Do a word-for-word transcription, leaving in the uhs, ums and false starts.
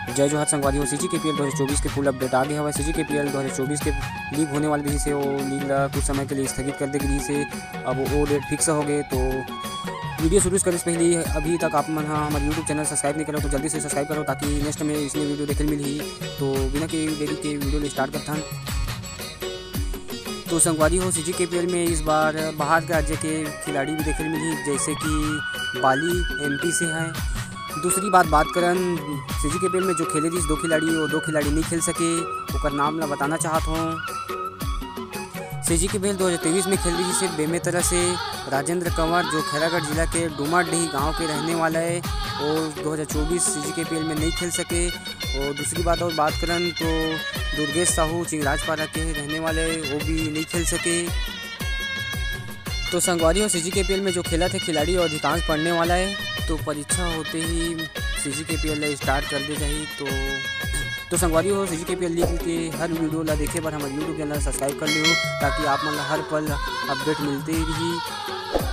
जय जोहार संगवारी हो। सीजी के पी एल दो हज़ार चौबीस के फुल अपडेट आ गए हवा। सीजी के पी एल दो हज़ार चौबीस के लीग होने वाली रही से वो लीग ला कुछ समय के लिए स्थगित कर देगी रही से अब वो डेट फिक्स हो गए। तो वीडियो शुरू करने से पहले अभी तक आप मन हाँ हमारे यूट्यूब चैनल सब्सक्राइब नहीं करो तो जल्दी से सब्सक्राइब करो ताकि नेक्स्ट में इसमें वीडियो देखे मिली। तो बिना के देरी के वीडियो स्टार्ट करता हूँ। तो संगवारी हो, सीजी के पी एल में इस बार बाहर के राज्य के खिलाड़ी भी देखने मिली, जैसे कि बाली एमपी से हैं। दूसरी बात बात करन सीजी के पी एल में जो खेले थी दो खिलाड़ी वो दो खिलाड़ी नहीं खेल सके, ओकर नाम ला बताना चाहत हूँ। सीजी के पी एल दो हज़ार तेईस में खेल रही सिर्फ बेमेतरा से राजेंद्र कंवर जो खैरागढ़ जिला के डुमाडीह गांव के रहने वाला है, और दो हज़ार चौबीस सीजी के पी एल में नहीं खेल सके। और दूसरी बात और बात करन तो दुर्गेश साहू चिंगराजपारा के रहने वाले वो भी नहीं खेल सके। तो संगवारी हो, सीजी के पी एल में जो खेला थे खिलाड़ी और अधिकांश पढ़ने वाला है, तो परीक्षा होते ही CG K P L start कर दे जाए। तो तो संगवारी हो, CG K P L league के हर वीडियो ला देखे पर हमारे यूट्यूब चैनल सब्सक्राइब कर लियो ताकि आप मन हर पल अपडेट मिलते ही रही।